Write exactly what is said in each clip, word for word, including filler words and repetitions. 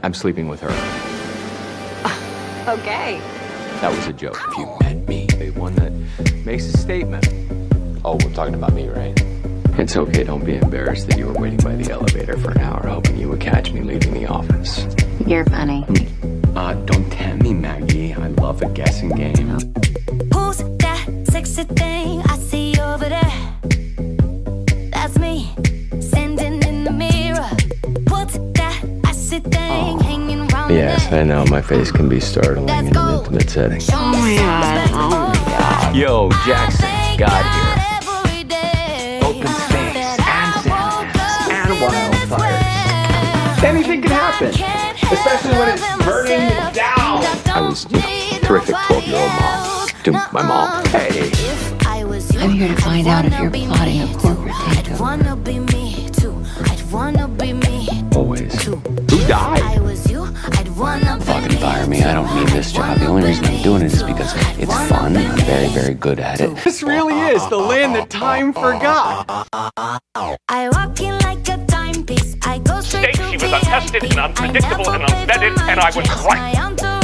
I'm sleeping with her. Okay. That was a joke. If you met me, one that makes a statement. Oh, we're talking about me, right? It's okay, don't be embarrassed that you were waiting by the elevator for an hour hoping you would catch me leaving the office. You're funny. Uh, don't tempt me, Maggie. I love a guessing game. Who's that sexy thing I see over there? That's me, standing in the mirror. What's that icy thing oh. hanging around? Yes, I know my face can be startling in an intimate setting. Oh my god, oh my god. Yo, Jackson, God here. Open space, and sandbags, and wildfires. Anything can happen, especially when it's burning down. I was, you know, terrific twelve-year-old mom to my mom. Hey. I'm here to find out if you're plotting a corporate takeover. Always. Who died? Fucking fire me. I don't need this job. The only reason I'm doing it is because it's fun. I'm very, very good at it. This really is the land that time forgot. I walk in like a timepiece. I go straight to she was untested and unpredictable and unvetted, and I was right.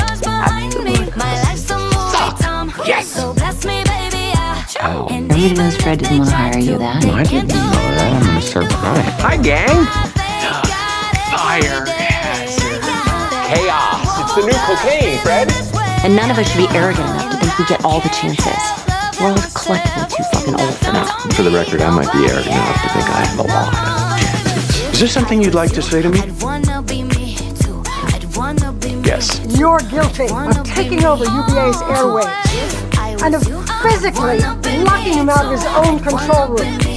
Yes. So bless me, baby. Oh. Everybody knows Fred didn't want to hire you that. I didn't know that. I'm gonna start crying. Hi, gang. Fire hazard. Chaos. It's the new cocaine, Fred. And none of us should be arrogant enough to think we get all the chances. We're all collectively too fucking old for that. For the record, I might be arrogant enough to think I have a lot of chances. Is there something you'd like to say to me? Yes. You're guilty of taking over U B A's airways and of physically locking him out of his own control room.